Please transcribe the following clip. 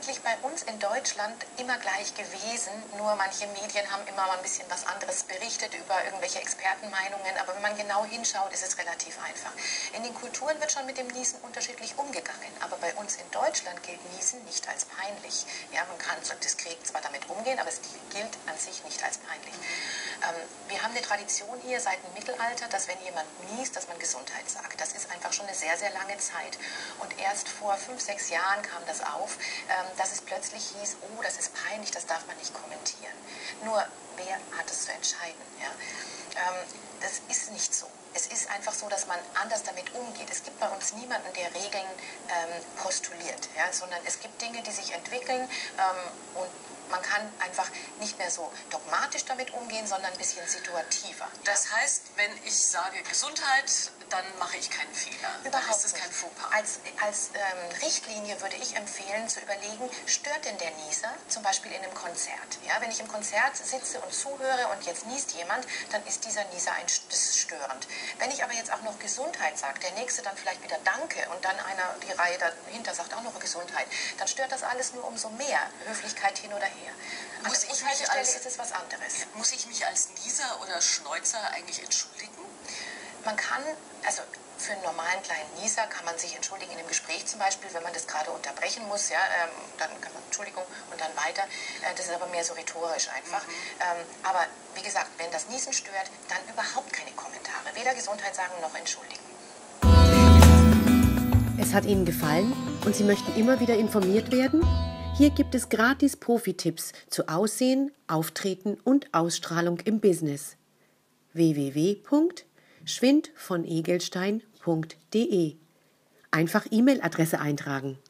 eigentlich bei uns in Deutschland immer gleich gewesen, nur manche Medien haben immer mal ein bisschen was anderes berichtet über irgendwelche Expertenmeinungen, aber wenn man genau hinschaut, ist es relativ einfach. In den Kulturen wird schon mit dem Niesen unterschiedlich umgegangen, aber bei uns in Deutschland gilt Niesen nicht als peinlich. Ja, man kann so diskret zwar damit umgehen, aber es gilt an sich nicht als peinlich. Wir haben eine Tradition hier seit dem Mittelalter, dass wenn jemand niest, dass man Gesundheit sagt. Das ist einfach schon eine sehr, sehr lange Zeit. Und erst vor 5, 6 Jahren kam das auf, dass es plötzlich hieß, oh, das ist peinlich, das darf man nicht kommentieren. Nur, wer hat es zu entscheiden? Ja? Das ist nicht so. Es ist einfach so, dass man anders damit umgeht. Es gibt bei uns niemanden, der Regeln postuliert, ja? Sondern es gibt Dinge, die sich entwickeln und man kann einfach nicht mehr so dogmatisch damit umgehen, sondern ein bisschen situativer. Das heißt, wenn ich sage Gesundheit, dann mache ich keinen Fehler. Überhaupt ist es kein Fauxpas. Als Richtlinie würde ich empfehlen, zu überlegen, stört denn der Nieser zum Beispiel in einem Konzert? Ja, wenn ich im Konzert sitze und zuhöre und jetzt niest jemand, dann ist dieser Nieser das ist störend. Wenn ich aber jetzt auch noch Gesundheit sage, der Nächste dann vielleicht wieder Danke und dann einer, die Reihe dahinter sagt auch noch Gesundheit, dann stört das alles nur umso mehr. Höflichkeit hin oder her. An der Bushaltestelle ist es was anderes. Muss ich mich als Nieser oder Schneuzer eigentlich entschuldigen? Man kann, also für einen normalen kleinen Nieser kann man sich entschuldigen in einem Gespräch zum Beispiel, wenn man das gerade unterbrechen muss, ja, dann kann man Entschuldigung und dann weiter. Das ist aber mehr so rhetorisch einfach. Aber wie gesagt, wenn das Niesen stört, dann überhaupt keine Kommentare. Weder Gesundheit sagen noch entschuldigen. Es hat Ihnen gefallen und Sie möchten immer wieder informiert werden? Hier gibt es gratis Profi-Tipps zu Aussehen, Auftreten und Ausstrahlung im Business. www.schwindvonegelstein.de. Einfach E-Mail-Adresse eintragen.